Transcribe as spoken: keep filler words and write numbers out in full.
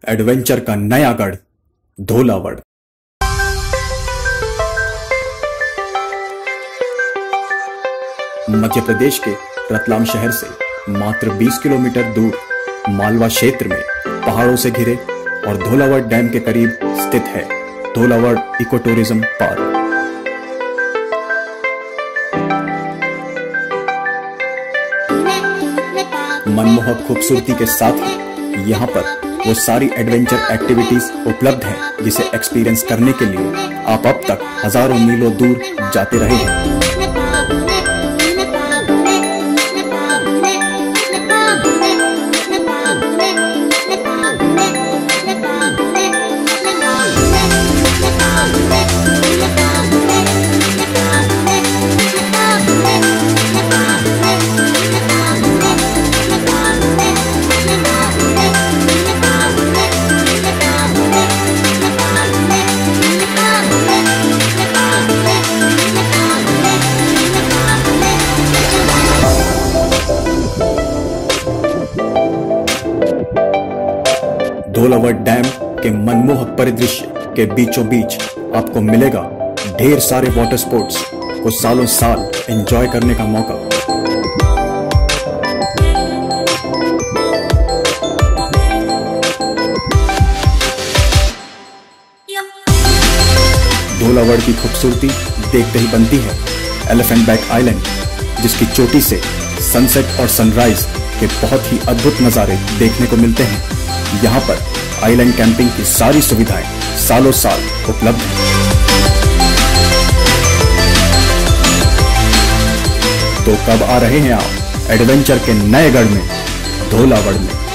Adventure का नया गढ़ धोलावड़। मध्य प्रदेश के रतलाम शहर से मात्र बीस किलोमीटर दूर मालवा क्षेत्र में पहाड़ों से घिरे और धोलावड़ डैम के करीब स्थित है धोलावड़ इको टूरिज्म पार्क। मनमोहक खूबसूरती के साथ ही यहाँ पर वो सारी एडवेंचर एक्टिविटीज उपलब्ध हैं जिसे एक्सपीरियंस करने के लिए आप अब तक हजारों मीलों दूर जाते रहे हैं। धोलावड़ डैम के मनमोहक परिदृश्य के बीचों बीच आपको मिलेगा ढेर सारे वाटर स्पोर्ट्स को सालों साल एंजॉय करने का मौका। धोलावड़ की खूबसूरती देखते ही बनती है एलिफेंट बैक आइलैंड, जिसकी चोटी से सनसेट और सनराइज के बहुत ही अद्भुत नजारे देखने को मिलते हैं। यहाँ पर आइलैंड कैंपिंग की सारी सुविधाएं सालों साल उपलब्ध हैं। तो कब आ रहे हैं आप एडवेंचर के नए गढ़ में धोलावड़ में।